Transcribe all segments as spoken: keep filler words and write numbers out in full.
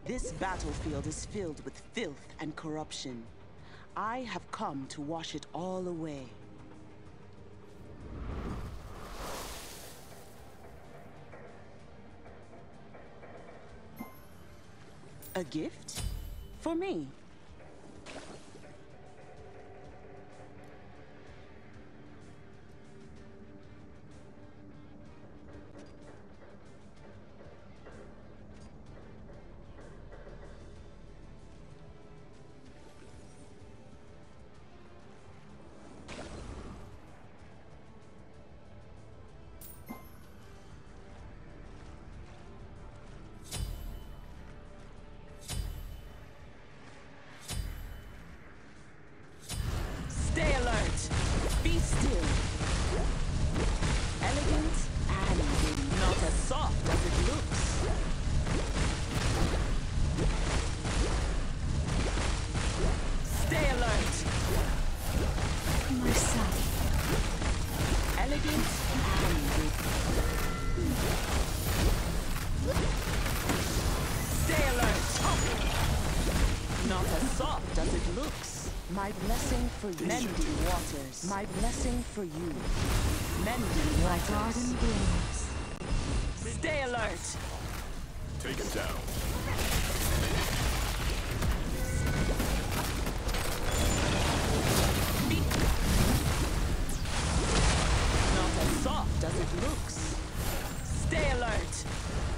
This battlefield is filled with filth and corruption. I have come to wash it all away. A gift? For me? Be still. Elegant and not as soft as it looks. Stay alert. Myself. Elegant and stay alert. Not as soft as it looks. My blessing for you. Mending waters. My blessing for you. Mending My waters. garden blooms. Stay alert. Take him down. Be not as soft as it looks. Stay alert.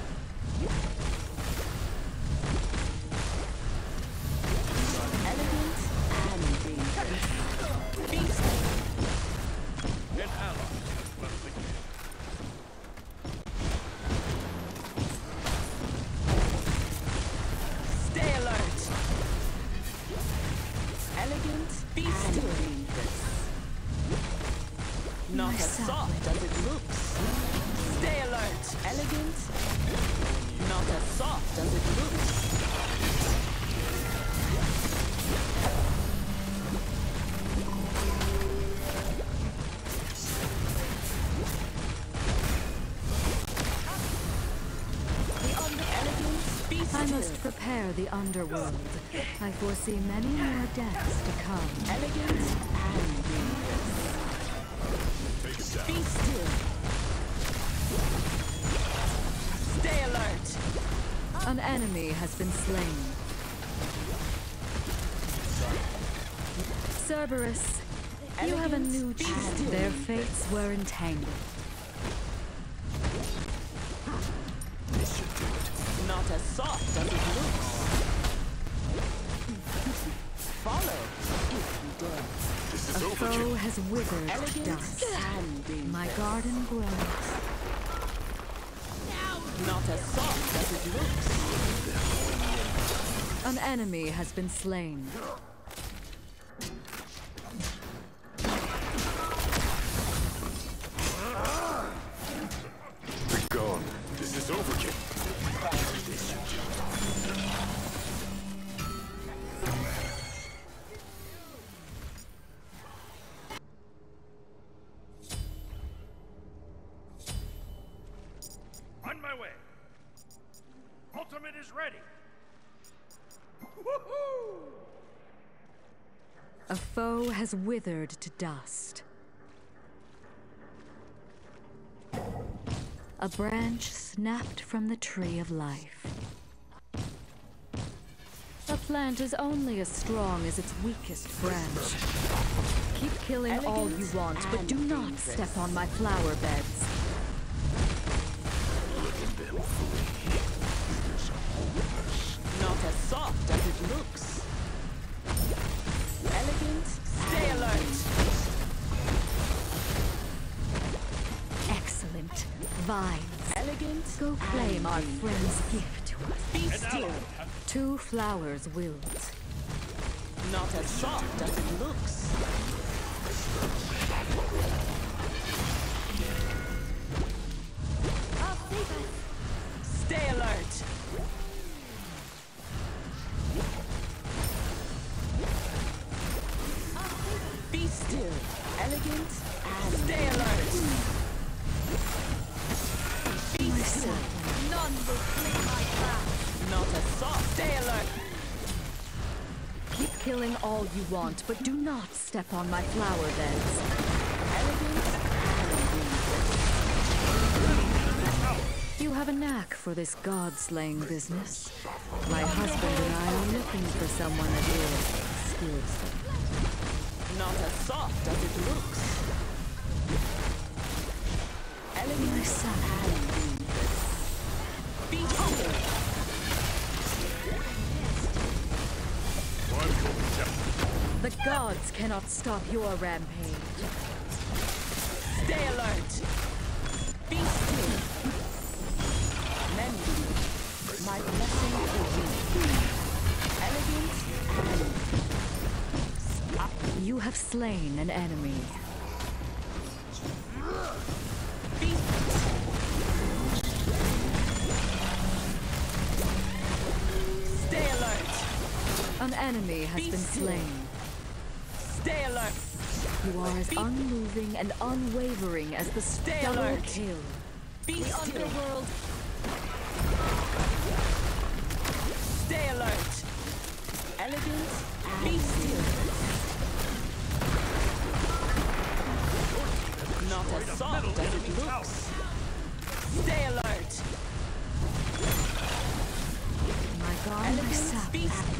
Not as soft as it looks. Stay alert. Elegant. Not as soft as it looks. I must prepare the underworld. I foresee many more deaths to come. Elegant and be still. Stay alert. An enemy has been slain. Cerberus, you have a new child. Their fates were entangled. Not as soft as it looks. Follow if you dare. This A is over, foe Jim. has withered to Elegant dust. and My garden grows. not as soft as it looks. An enemy has been slain. Be gone. This is over, Jim. On my way. Ultimate is ready. Woohoo! A foe has withered to dust. A branch snapped from the tree of life. A plant is only as strong as its weakest branch. Keep killing all you want, but do not step on my flower beds. Not as soft as it looks. Elegant, stay alert. Excellent. Vines. Elegant, Go claim our friend's gift to us. be still. Two flowers wilt. Not as soft as it looks. Stay alert. Be still. Elegant and stay alert. Be still. None will claim my crown. Not as soft Stay alert. Keep killing all you want, but do not step on my flower beds. Elegance and You have a knack for this god-slaying business. My husband and I are looking for someone of your skill set. not as soft as it looks. Elegance and dangerous. Be humble. The gods cannot stop your rampage. Stay alert. Be still. Mending. My blessing for you. Elegance and You have slain an enemy. be Stay alert. An enemy has Be been still. slain. Stay alert. You are as Be- unmoving and unwavering as the Stay double alert. kill. Be The still. underworld Stay alert. Elegant. Be still. Not as soft as it looks. Stay alert. My god Elegant. myself. Be still.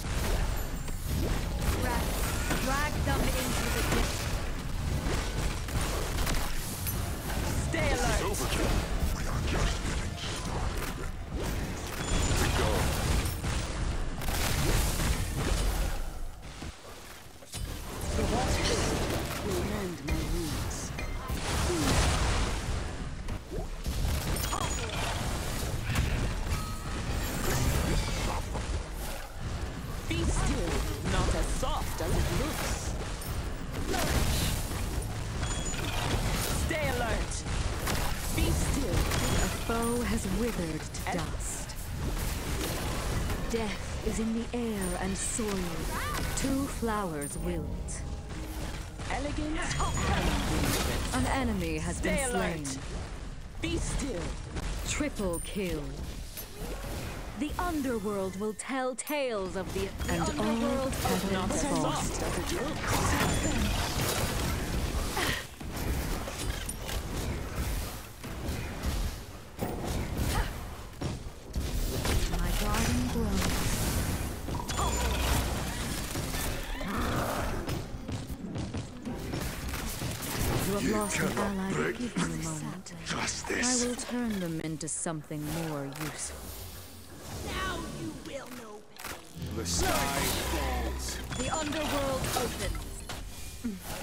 Drag them into the dip. Stay alert. Overkill. We are just getting started. To go. The water will mend my wounds. Be still. Not as soft as it looks. Stay alert. Be still. A foe has withered to And- dust. Death is in the air and soil. Two flowers wilt. Elegant and dangerous. An enemy has Stay been slain. alert. Be still. Triple kill. The underworld will tell tales of the, and all Not heaven as falls. soft as it looks. My garden grows. You have lost an cannot ally. break Give me a moment. I Justice. will turn them into something more useful. Now you will know pain. The sky falls. The underworld opens.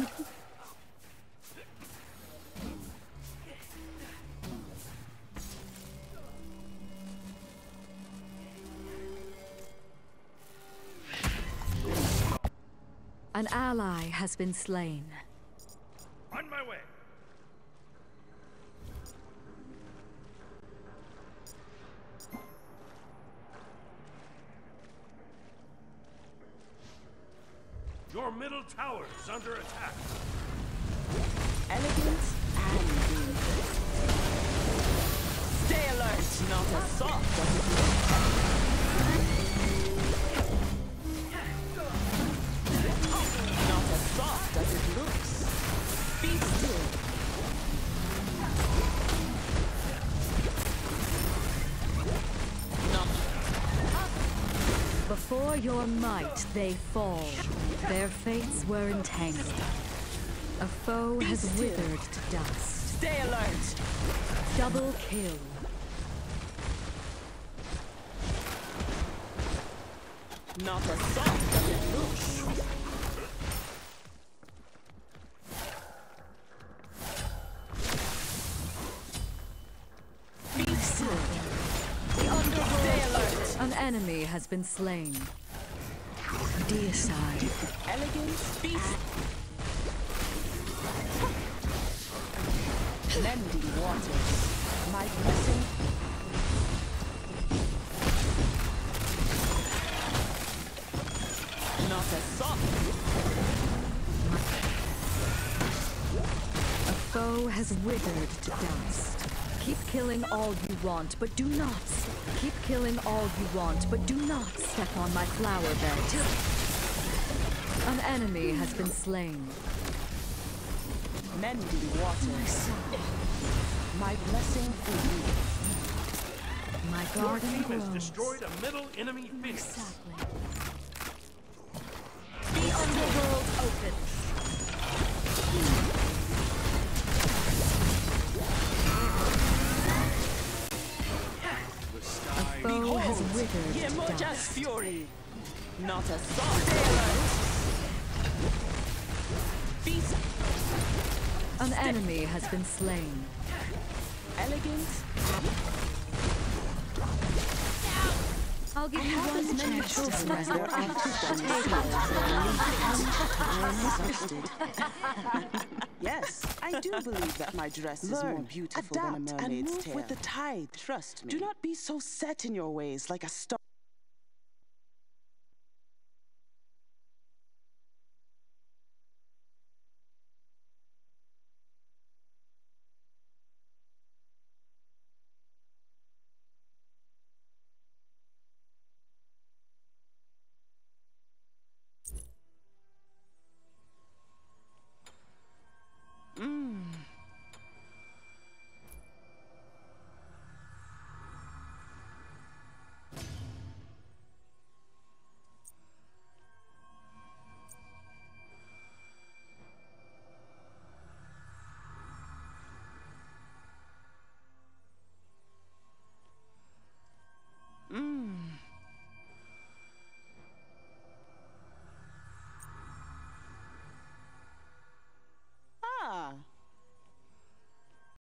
An ally has been slain. On my way. Your middle tower is under attack. Elegant and dangerous. Stay alert. Not as soft as it looks. Not as soft as it looks. Be still. Not Before your might, they fall. Their fates were entangled. A foe Be has still. withered to dust. stay alert. Double kill. Not as soft as it looks. Be still. The underworld. Stay alert. An enemy has been slain. Deicide. Elegance. Be Mending waters. My blessing. Not as soft. A foe has withered to dust. Keep killing all you want, but do not Keep killing all you want, but do not step on my flower bed. An enemy has been slain. Mending waters. My blessing for you. My Your garden team has grows. destroyed a middle enemy phoenix. Sapling. The underworld opens. The A sky foe has withered to Yemoja's dust. fury. Not a soft sailors. Feast. An enemy has been slain. Elegant. I'll give you one chance to Children rest. were Yes, I do believe that my dress is more beautiful than a mermaid's tail. With the tide. Trust me. Do not be so set in your ways like a star.